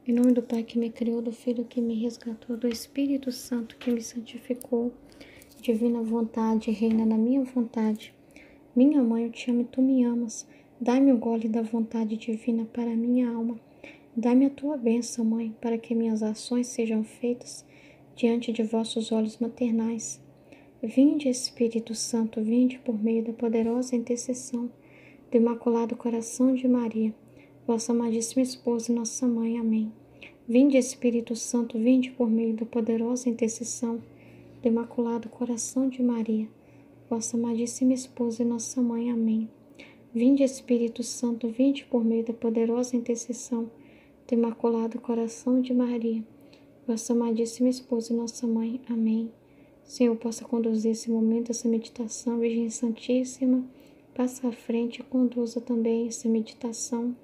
Em nome do Pai que me criou, do Filho que me resgatou, do Espírito Santo que me santificou, divina vontade, reina na minha vontade. Minha mãe, eu te amo e tu me amas. Dai-me o gole da vontade divina para a minha alma. Dai-me a tua bênção, Mãe, para que minhas ações sejam feitas diante de vossos olhos maternais. Vinde, Espírito Santo, vinde por meio da poderosa intercessão do Imaculado Coração de Maria, vossa amadíssima esposa e nossa mãe. Amém. Vinde, Espírito Santo, vinde por meio da poderosa intercessão do Imaculado Coração de Maria, vossa amadíssima esposa e nossa mãe. Amém. Vinde, Espírito Santo, vinde por meio da poderosa intercessão do Imaculado Coração de Maria, vossa amadíssima esposa e nossa mãe. Amém. Senhor, possa conduzir esse momento, essa meditação. Virgem Santíssima, passa à frente e conduza também essa meditação.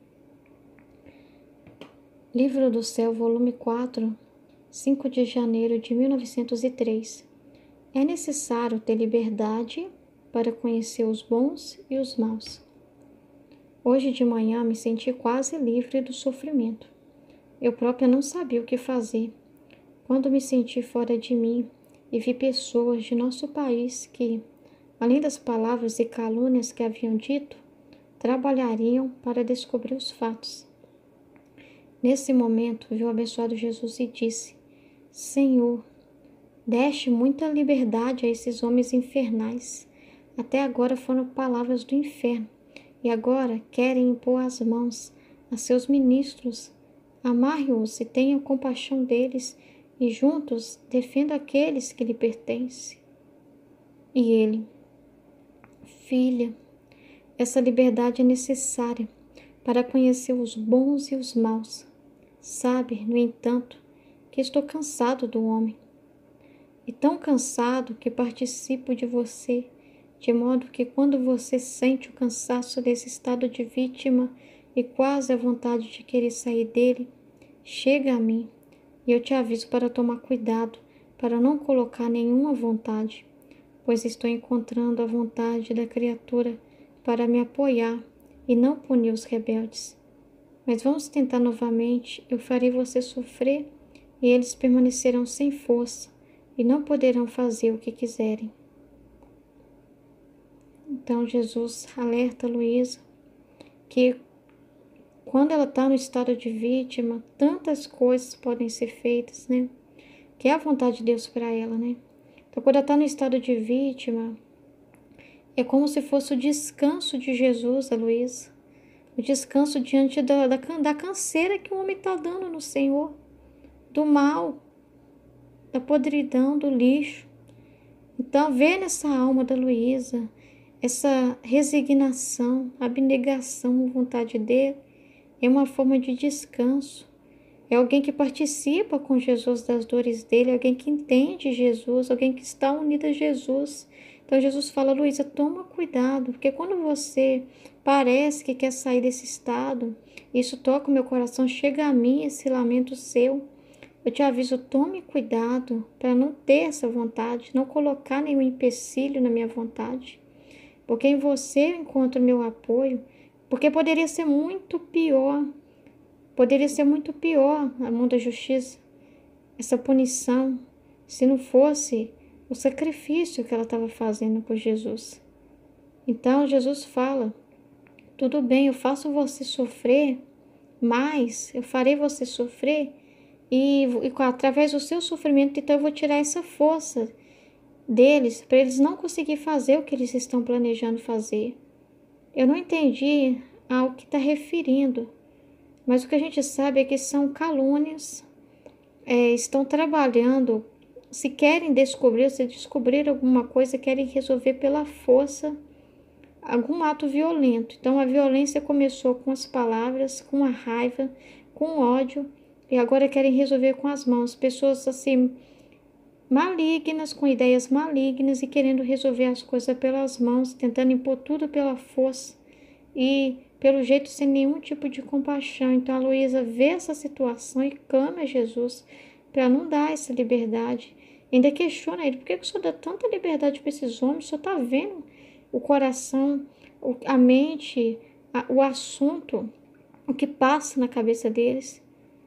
Livro do Céu, volume 4, 5 de janeiro de 1903. É necessário ter liberdade para conhecer os bons e os maus. Hoje de manhã me senti quase livre do sofrimento. Eu própria não sabia o que fazer. Quando me senti fora de mim e vi pessoas de nosso país que, além das palavras e calúnias que haviam dito, trabalhariam para descobrir os fatos. Nesse momento, vi o abençoado Jesus e disse: Senhor, deste muita liberdade a esses homens infernais. Até agora foram palavras do inferno, e agora querem impor as mãos a seus ministros. Amarre-os e tenha compaixão deles, e juntos defenda aqueles que lhe pertencem. E ele: Filha, essa liberdade é necessária para conhecer os bons e os maus. Sabe, no entanto, que estou cansado do homem, e tão cansado que participo de você, de modo que quando você sente o cansaço desse estado de vítima e quase a vontade de querer sair dele, chega a mim, e eu te aviso para tomar cuidado, para não colocar nenhuma vontade, pois estou encontrando a vontade da criatura para me apoiar e não punir os rebeldes. Mas vamos tentar novamente, eu farei você sofrer e eles permanecerão sem força e não poderão fazer o que quiserem. Então Jesus alerta Luísa que quando ela está no estado de vítima, tantas coisas podem ser feitas, né? Que é a vontade de Deus para ela, né? Então quando ela está no estado de vítima, é como se fosse o descanso de Jesus, a Luísa. O descanso diante da canseira que o homem está dando no Senhor, do mal, da podridão, do lixo. Então, ver nessa alma da Luísa essa resignação, abnegação à vontade dele, é uma forma de descanso. É alguém que participa com Jesus das dores dele, alguém que entende Jesus, alguém que está unido a Jesus. Então Jesus fala: Luísa, toma cuidado, porque quando você parece que quer sair desse estado, isso toca o meu coração, chega a mim esse lamento seu. Eu te aviso, tome cuidado para não ter essa vontade, não colocar nenhum empecilho na minha vontade, porque em você eu encontro meu apoio, porque poderia ser muito pior. Poderia ser muito pior a mão da justiça, essa punição, se não fosse o sacrifício que ela estava fazendo por Jesus. Então Jesus fala: tudo bem, eu faço você sofrer, mas eu farei você sofrer e através do seu sofrimento, então eu vou tirar essa força deles para eles não conseguir fazer o que eles estão planejando fazer. Eu não entendi ao que está referindo. Mas o que a gente sabe é que são calúnias, estão trabalhando, se querem descobrir, se descobrir alguma coisa, querem resolver pela força algum ato violento. Então a violência começou com as palavras, com a raiva, com o ódio, e agora querem resolver com as mãos. Pessoas assim, malignas, com ideias malignas e querendo resolver as coisas pelas mãos, tentando impor tudo pela força e pelo jeito sem nenhum tipo de compaixão. Então a Luísa vê essa situação e clama a Jesus para não dar essa liberdade. Ainda questiona ele: por que o senhor dá tanta liberdade para esses homens? O senhor está vendo o coração, a mente, o assunto, o que passa na cabeça deles?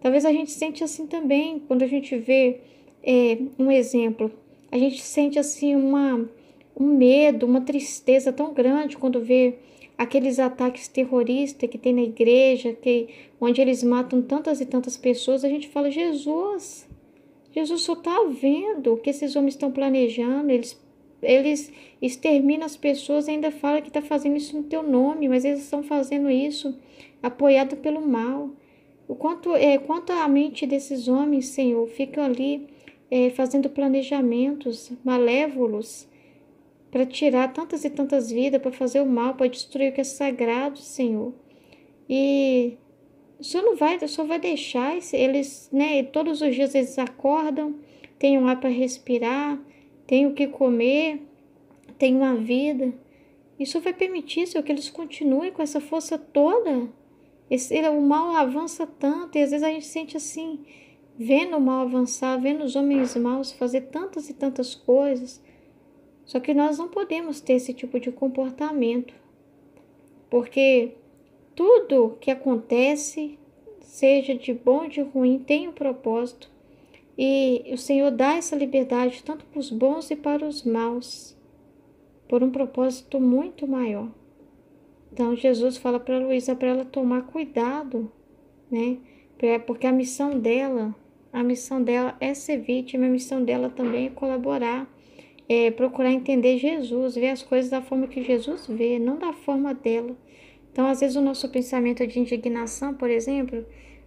Talvez a gente sente assim também, quando a gente vê um exemplo. A gente sente assim um medo, uma tristeza tão grande quando vê aqueles ataques terroristas que tem na igreja, onde eles matam tantas e tantas pessoas. A gente fala, Jesus só está vendo o que esses homens estão planejando. Eles exterminam as pessoas e ainda fala que está fazendo isso no teu nome, mas eles estão fazendo isso apoiado pelo mal. Quanto a mente desses homens, Senhor, ficam ali fazendo planejamentos malévolos para tirar tantas e tantas vidas, para fazer o mal, para destruir o que é sagrado, Senhor. E o Senhor vai deixar eles, né? Todos os dias eles acordam, têm um ar para respirar, têm o que comer, têm uma vida. E o Senhor vai permitir, Senhor, que eles continuem com essa força toda. O mal avança tanto, e às vezes a gente sente assim, vendo o mal avançar, vendo os homens maus fazer tantas e tantas coisas. Só que nós não podemos ter esse tipo de comportamento, porque tudo que acontece, seja de bom ou de ruim, tem um propósito. E o Senhor dá essa liberdade tanto para os bons e para os maus, por um propósito muito maior. Então Jesus fala para Luísa para ela tomar cuidado, né? Porque a missão dela é ser vítima, a missão dela também é colaborar, é procurar entender Jesus, ver as coisas da forma que Jesus vê, não da forma dela. Então, às vezes o nosso pensamento de indignação, por exemplo,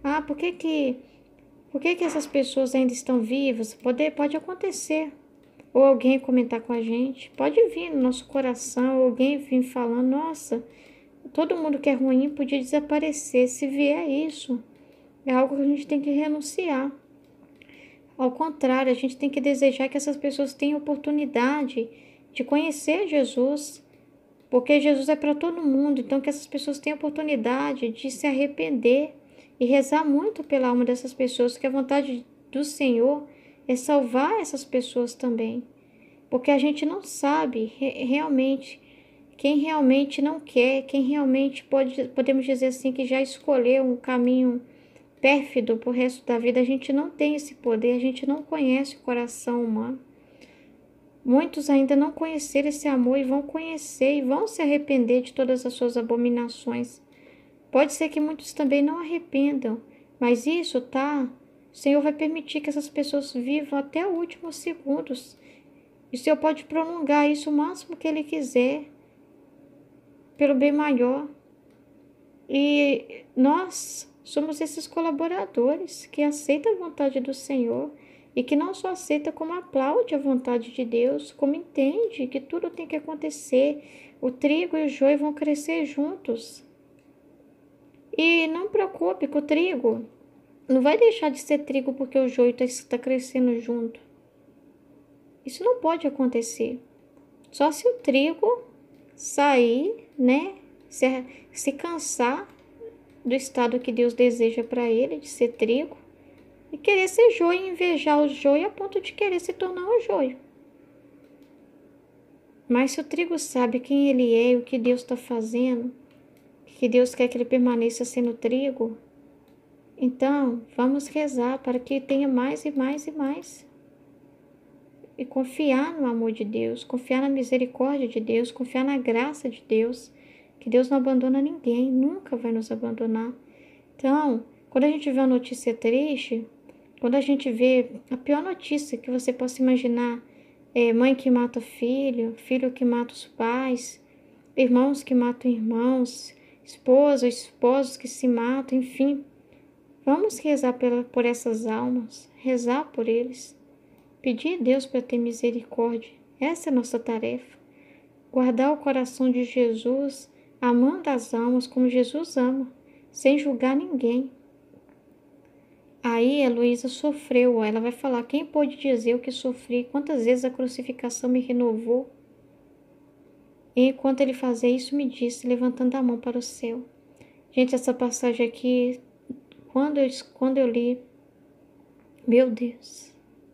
por que essas pessoas ainda estão vivas? Pode acontecer. Ou alguém comentar com a gente, pode vir no nosso coração, alguém vir falando, nossa, todo mundo que é ruim podia desaparecer. Se vier isso, é algo que a gente tem que renunciar. Ao contrário, a gente tem que desejar que essas pessoas tenham oportunidade de conhecer Jesus, porque Jesus é para todo mundo. Então, que essas pessoas tenham oportunidade de se arrepender e rezar muito pela alma dessas pessoas, que a vontade do Senhor é salvar essas pessoas também. Porque a gente não sabe realmente quem realmente não quer, quem realmente podemos dizer assim, que já escolheu um caminho pérfido para o resto da vida. A gente não tem esse poder, a gente não conhece o coração humano. Muitos ainda não conheceram esse amor e vão conhecer e vão se arrepender de todas as suas abominações. Pode ser que muitos também não arrependam, mas isso, tá? O Senhor vai permitir que essas pessoas vivam até os últimos segundos. E o Senhor pode prolongar isso o máximo que Ele quiser, pelo bem maior. E nós somos esses colaboradores que aceitam a vontade do Senhor e que não só aceita, como aplaude a vontade de Deus, como entende que tudo tem que acontecer. O trigo e o joio vão crescer juntos. E não preocupe que o trigo não vai deixar de ser trigo porque o joio está crescendo junto. Isso não pode acontecer. Só se o trigo sair, né? Se cansar do estado que Deus deseja para ele, de ser trigo, e querer ser joio, e invejar o joio a ponto de querer se tornar um joio. Mas se o trigo sabe quem ele é e o que Deus está fazendo, que Deus quer que ele permaneça sendo trigo, então vamos rezar para que tenha mais e mais e mais. E confiar no amor de Deus, confiar na misericórdia de Deus, confiar na graça de Deus, que Deus não abandona ninguém, nunca vai nos abandonar. Então, quando a gente vê uma notícia triste, quando a gente vê a pior notícia que você possa imaginar, mãe que mata filho, filho que mata os pais, irmãos que matam irmãos, esposos que se matam, enfim, vamos rezar por essas almas, rezar por eles. Pedir a Deus para ter misericórdia. Essa é a nossa tarefa. Guardar o coração de Jesus, amando as almas como Jesus ama, sem julgar ninguém. Aí a Luísa sofreu. Ela vai falar, quem pôde dizer o que sofri? Quantas vezes a crucificação me renovou? E enquanto ele fazia isso, me disse, levantando a mão para o céu. Gente, essa passagem aqui, quando eu li, meu Deus...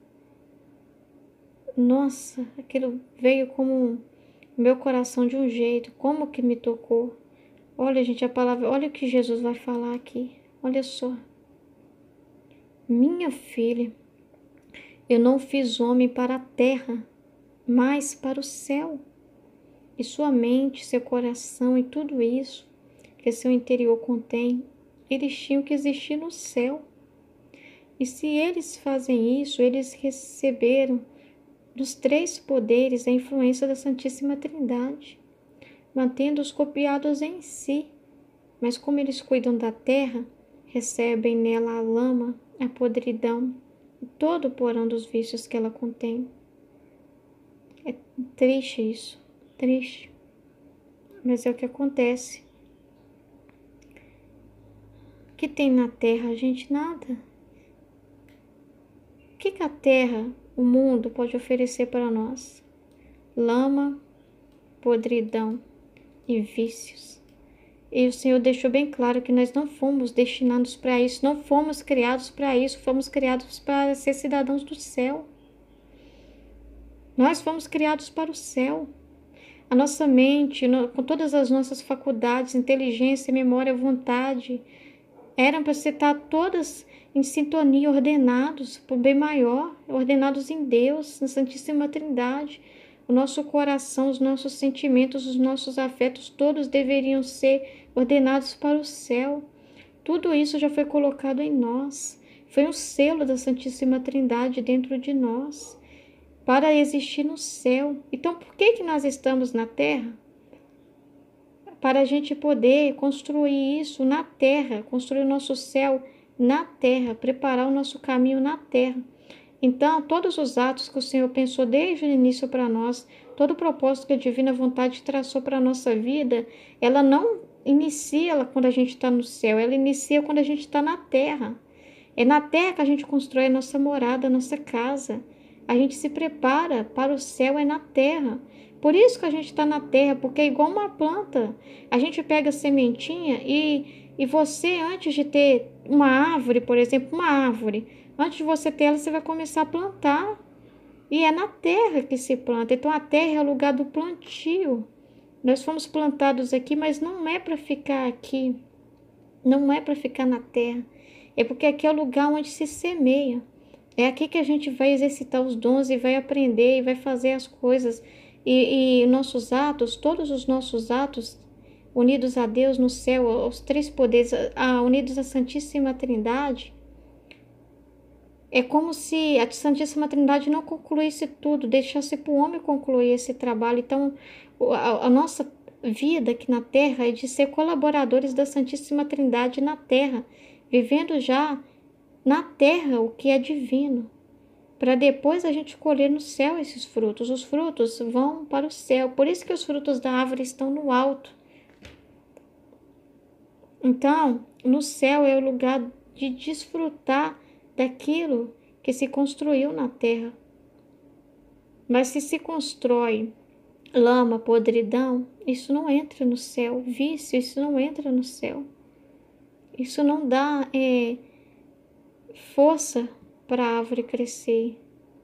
Nossa, aquilo veio como meu coração de um jeito, como que me tocou. Olha, gente, a palavra, olha o que Jesus vai falar aqui, olha só. Minha filha, eu não fiz homem para a terra, mas para o céu. E sua mente, seu coração e tudo isso que seu interior contém, eles tinham que existir no céu. E se eles fazem isso, eles receberam dos três poderes a influência da Santíssima Trindade, mantendo-os copiados em si. Mas como eles cuidam da terra, recebem nela a lama, a podridão e todo o porão dos vícios que ela contém. É triste isso, triste. Mas é o que acontece. O que tem na terra, gente? Nada. O que a terra, o mundo, pode oferecer para nós? Lama, podridão e vícios. E o Senhor deixou bem claro que nós não fomos destinados para isso, não fomos criados para isso, fomos criados para ser cidadãos do céu. Nós fomos criados para o céu. A nossa mente, com todas as nossas faculdades, inteligência, memória, vontade, eram para estar todas em sintonia, ordenados por bem maior, ordenados em Deus, na Santíssima Trindade. O nosso coração, os nossos sentimentos, os nossos afetos, todos deveriam ser ordenados para o céu. Tudo isso já foi colocado em nós. Foi um selo da Santíssima Trindade dentro de nós, para existir no céu. Então, por que nós estamos na terra? Para a gente poder construir isso na terra, construir o nosso céu na terra, preparar o nosso caminho na terra. Então, todos os atos que o Senhor pensou desde o início para nós, todo o propósito que a divina vontade traçou para a nossa vida, ela não inicia quando a gente está no céu, ela inicia quando a gente está na terra. É na terra que a gente constrói a nossa morada, a nossa casa. A gente se prepara para o céu, é na terra. Por isso que a gente está na terra, porque é igual uma planta. A gente pega a sementinha e você, antes de ter uma árvore, por exemplo, uma árvore, antes de você ter ela, você vai começar a plantar. E é na terra que se planta. Então, a terra é o lugar do plantio. Nós fomos plantados aqui, mas não é para ficar aqui. Não é para ficar na terra. É porque aqui é o lugar onde se semeia. É aqui que a gente vai exercitar os dons e vai aprender e vai fazer as coisas. E nossos atos, todos os nossos atos, unidos a Deus no céu, aos três poderes, unidos à Santíssima Trindade, é como se a Santíssima Trindade não concluísse tudo, deixasse para o homem concluir esse trabalho. Então, a nossa vida aqui na Terra é de ser colaboradores da Santíssima Trindade na Terra, vivendo já na Terra o que é divino, para depois a gente colher no céu esses frutos. Os frutos vão para o céu, por isso que os frutos da árvore estão no alto. Então, no céu é o lugar de desfrutar daquilo que se construiu na terra. Mas se constrói lama, podridão, isso não entra no céu. Vício, isso não entra no céu. Isso não dá força para a árvore crescer.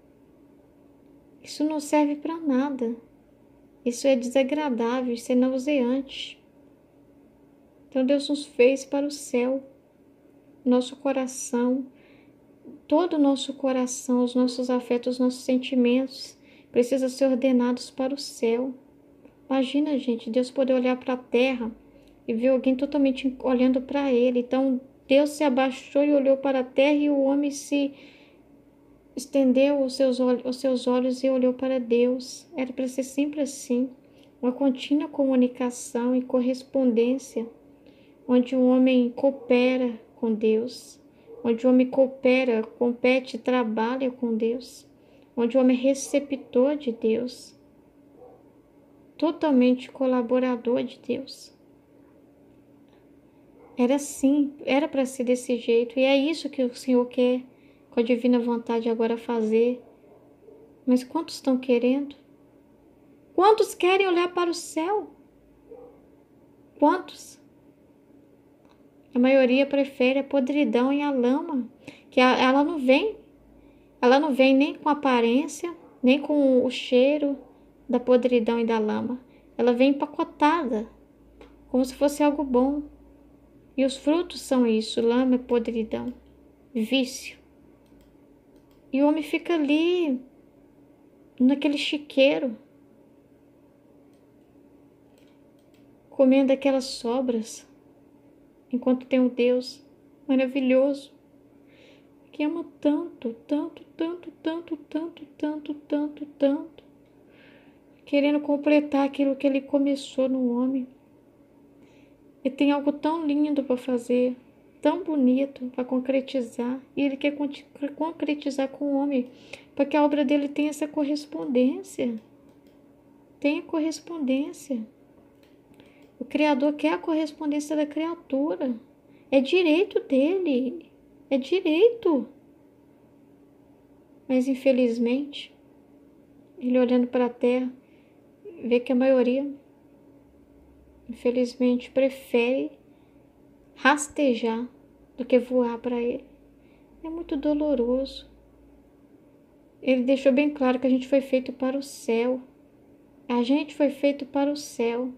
Isso não serve para nada. Isso é desagradável, isso é nauseante. Então Deus nos fez para o céu. Nosso coração, todo o nosso coração, os nossos afetos, os nossos sentimentos precisam ser ordenados para o céu. Imagina, gente, Deus poder olhar para a terra e ver alguém totalmente olhando para ele. Então Deus se abaixou e olhou para a terra e o homem se estendeu os seus olhos e olhou para Deus. Era para ser sempre assim, uma contínua comunicação e correspondência, onde o homem coopera com Deus, onde o homem coopera, compete, trabalha com Deus, onde o homem é receptor de Deus, totalmente colaborador de Deus. Era assim, era para ser desse jeito, e é isso que o Senhor quer, com a divina vontade agora fazer. Mas quantos estão querendo? Quantos querem olhar para o céu? Quantos? A maioria prefere a podridão e a lama, que ela não vem nem com a aparência, nem com o cheiro da podridão e da lama. Ela vem empacotada, como se fosse algo bom. E os frutos são isso, lama e podridão, vício. E o homem fica ali, naquele chiqueiro, comendo aquelas sobras, enquanto tem um Deus maravilhoso, que ama tanto, tanto, tanto, tanto, tanto, tanto, tanto, tanto, querendo completar aquilo que ele começou no homem. E tem algo tão lindo para fazer, tão bonito para concretizar, e ele quer concretizar com o homem, para que a obra dele tenha essa correspondência. Tenha correspondência. O Criador quer a correspondência da criatura. É direito dele. É direito. Mas, infelizmente, ele olhando para a terra, vê que a maioria, infelizmente, prefere rastejar do que voar para ele. É muito doloroso. Ele deixou bem claro que a gente foi feito para o céu. A gente foi feito para o céu.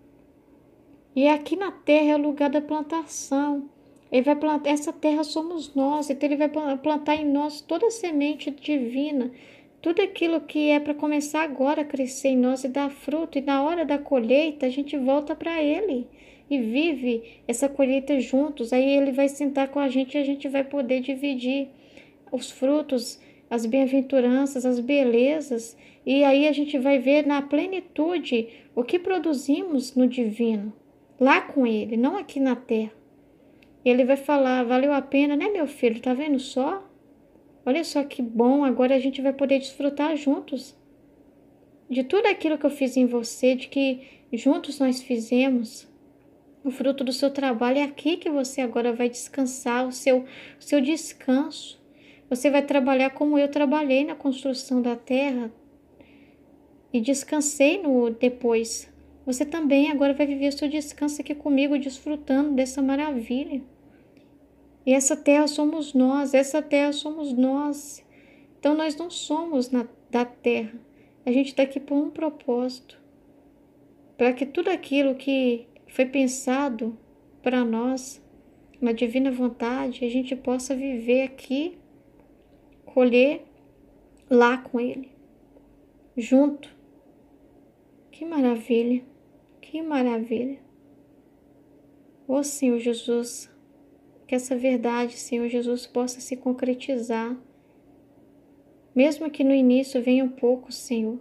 E aqui na terra é o lugar da plantação. Ele vai plantar, essa terra somos nós, então ele vai plantar em nós toda a semente divina, tudo aquilo que é para começar agora a crescer em nós e dar fruto, e na hora da colheita a gente volta para ele e vive essa colheita juntos. Aí ele vai sentar com a gente e a gente vai poder dividir os frutos, as bem-aventuranças, as belezas, e aí a gente vai ver na plenitude o que produzimos no divino, lá com ele, não aqui na terra. Ele vai falar, valeu a pena, né, meu filho? Tá vendo só? Olha só que bom, agora a gente vai poder desfrutar juntos de tudo aquilo que eu fiz em você, de que juntos nós fizemos. O fruto do seu trabalho é aqui que você agora vai descansar, o seu descanso. Você vai trabalhar como eu trabalhei na construção da terra e descansei no depois. Você também agora vai viver o seu descanso aqui comigo, desfrutando dessa maravilha. E essa terra somos nós, essa terra somos nós. Então nós não somos da terra. A gente está aqui por um propósito. Para que tudo aquilo que foi pensado para nós, na divina vontade, a gente possa viver aqui, colher lá com Ele, junto. Que maravilha, que maravilha. Ó Senhor Jesus, que essa verdade, Senhor Jesus, possa se concretizar, mesmo que no início venham poucos, Senhor,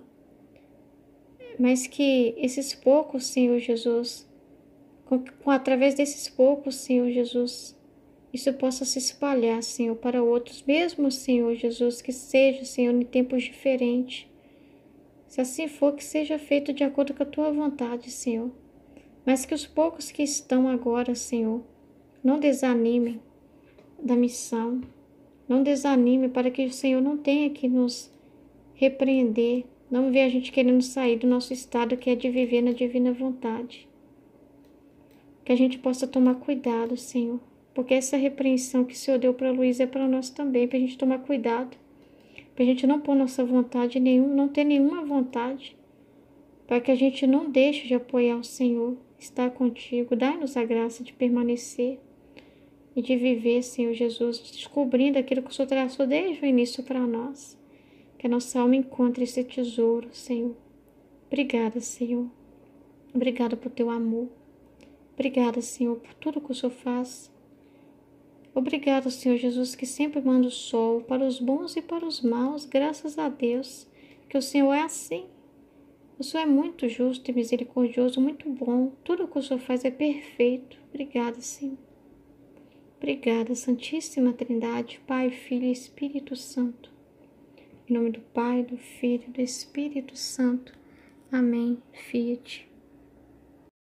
mas que esses poucos, Senhor Jesus, através desses poucos, Senhor Jesus, isso possa se espalhar, Senhor, para outros, mesmo, Senhor Jesus, que seja, Senhor, em tempos diferentes. Se assim for, que seja feito de acordo com a Tua vontade, Senhor. Mas que os poucos que estão agora, Senhor, não desanimem da missão. Não desanime para que o Senhor não tenha que nos repreender. Não vê a gente querendo sair do nosso estado, que é de viver na divina vontade. Que a gente possa tomar cuidado, Senhor. Porque essa repreensão que o Senhor deu para Luísa é para nós também, para a gente tomar cuidado. Para a gente não pôr nossa vontade nenhuma, não ter nenhuma vontade. Para que a gente não deixe de apoiar o Senhor, estar contigo. Dai-nos a graça de permanecer e de viver, Senhor Jesus, descobrindo aquilo que o Senhor traçou desde o início para nós. Que a nossa alma encontre esse tesouro, Senhor. Obrigada, Senhor. Obrigada por teu amor. Obrigada, Senhor, por tudo que o Senhor faz. Obrigada, Senhor Jesus, que sempre manda o sol para os bons e para os maus. Graças a Deus, que o Senhor é assim. O Senhor é muito justo e misericordioso, muito bom. Tudo que o Senhor faz é perfeito. Obrigada, Senhor. Obrigada, Santíssima Trindade, Pai, Filho e Espírito Santo. Em nome do Pai, do Filho e do Espírito Santo. Amém. Fiat.